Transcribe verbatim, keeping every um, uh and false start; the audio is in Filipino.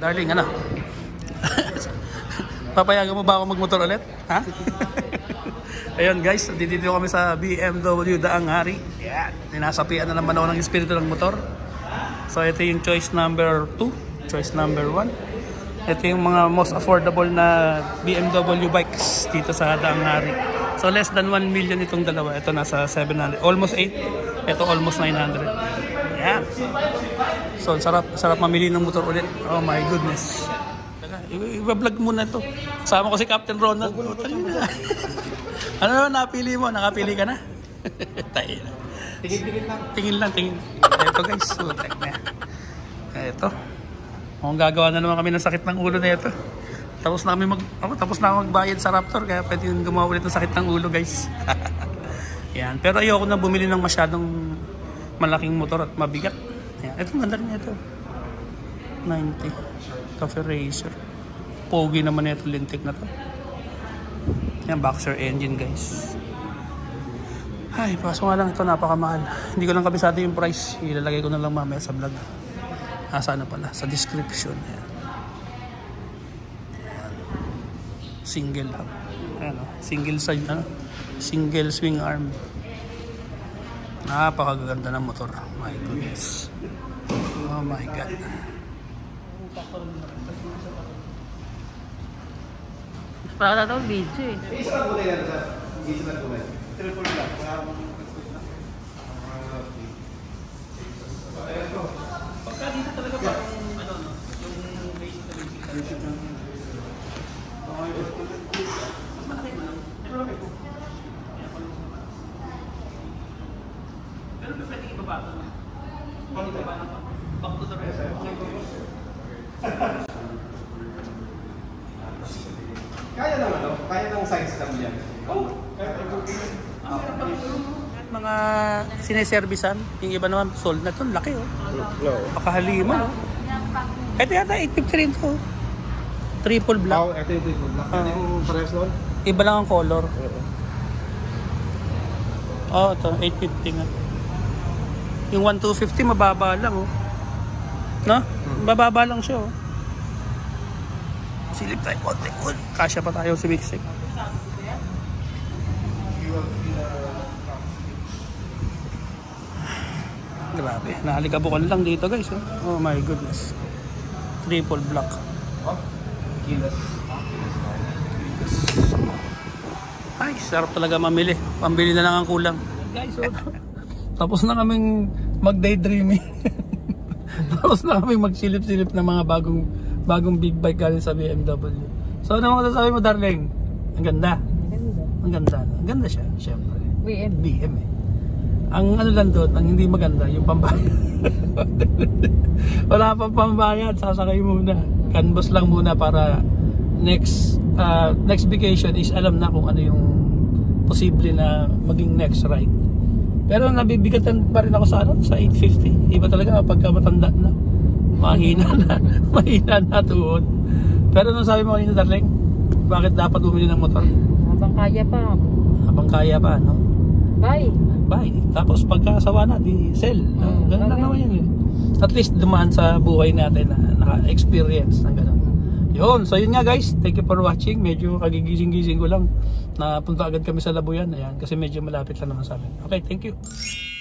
Darling, ano? Papayagan mo ba ako magmotor ulit? Ha? Ayun guys, dito kami sa B M W Daang Hari. Yan, ninasapian na naman ako ng espiritu ng motor. So ito yung choice number two, choice number one. Ito yung mga most affordable na B M W bikes dito sa Daang Hari. So less than one million itong dalawa. Ito nasa seven hundred, almost eight. Ito almost nine hundred. Yan. So sarap, sarap mamili ng motor ulit. Oh my goodness. I-vlog muna ito. Kasama ko si Captain Ronald. Oh, ano naman napili mo? Nakapili ka na? Tayo na. Tingin-tingin lang. Tingin lang, tingin. Ito guys. So, check na. Ito. Kung gagawa na naman kami ng sakit ng ulo na ito. Tapos na kami mag... Ako, tapos na ako magbayad sa Raptor. Kaya pwede yung gumawa ulit ng sakit ng ulo guys. Yan. Pero ayoko na bumili ng masyadong malaking motor at mabigat. Yan. Ito ganda rin ito. ninety. Cafe Racer. Pogi naman ito, lintik na to. Yan, boxer engine guys. Ay, paso nga lang ito, napakamahal. Hindi ko lang kabisado yung price. Ilalagay ko na lang mamaya sa vlog. Ah, sana pala, sa description. Yan. Yan. Single hub. Ayan, oh. Single side, ano? Single swing arm. Napakaganda ng motor. My goodness. Oh my God. Para daw video eh. Isa lang kulay na sa isa lang kulay. Triple black. Pagka dito talaga pa yung ano, yung basic talaga. Mas malaki mo lang. Pero okay po. Pero pwede ibaba ito. Pwede ibaba na ito. Back to the rest. Kaya naman, no? Kaya ng size lang yan. Oh, kaya mga sineservisan, yung iba naman sold na ito, laki oh. Pakahalima oh. Ito yata eight fifty rin ito. Triple black. Oh, ito yung triple black. Ano yung parehas nun? Iba lang ang color. Oh, ito eight fifty nga. Yung one two fifty mababa lang oh. No? Mababa lang siya oh. Silip tayo konti. Kasya pa tayo si Bigsik. Grabe. Nahalikabukan lang dito guys. Oh, oh my goodness. Triple black. Kilos. Ay, sarap talaga mamili. Pambili na lang ang kulang. Guys, oh. Tapos na kaming mag-daydreaming. Tapos na kaming magsilip-silip ng mga bagong bagong big bike galing sa B M W. So ano mo sasabi mo darling? Ang ganda. Ang ganda. Ang ganda siya, syempre. B M. B M eh. Ang ano lang doon, ang hindi maganda, yung pambayad. Wala pang pambayad, sasakay muna. Canvas lang muna para next uh, next vacation is alam na kung ano yung posible na maging next ride. Pero nabibigatan pa rin ako sa ano, sa eight fifty. Iba talaga pagka matanda na. Mahina na, mahina na tuhod. Pero nung sabi mo kanina darling, bakit dapat bumili ng motor? Habang kaya pa. Habang kaya pa, no? Bye. Bye. Tapos pagkasawa na, di sell. No? Hmm, Ganun lang okay. naman yun. At least dumaan sa buhay natin na naka-experience ng ganun. Yun. So yun nga guys. Thank you for watching. Medyo kagigising-gising ko lang. Napunta agad kami sa Labuyan. Ayan, kasi medyo malapit lang naman sa amin. Okay, thank you.